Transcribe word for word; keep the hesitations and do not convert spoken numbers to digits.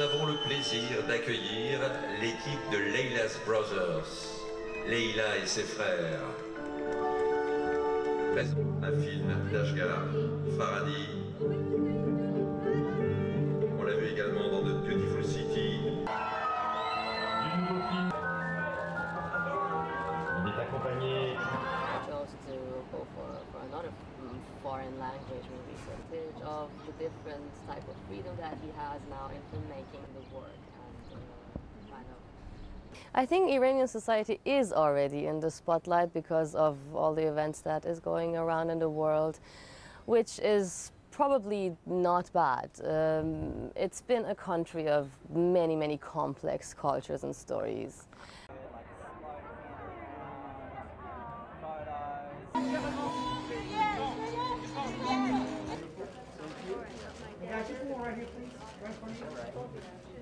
avons le plaisir d'accueillir l'équipe de Leila's Brothers, Leila et ses frères. Un film d'Ashgar Farhadi. On l'a vu également dans The Beautiful City. Du nouveau film. Il est accompagné. Chose to go for, for another foreign language movie, so of the different type of freedom that he has now in filmmaking the work and uh, kind of. I think Iranian society is already in the spotlight because of all the events that is going around in the world, which is probably not bad. Um, it's been a country of many, many complex cultures and stories. Guys, you come over right here, please. Right in front of you.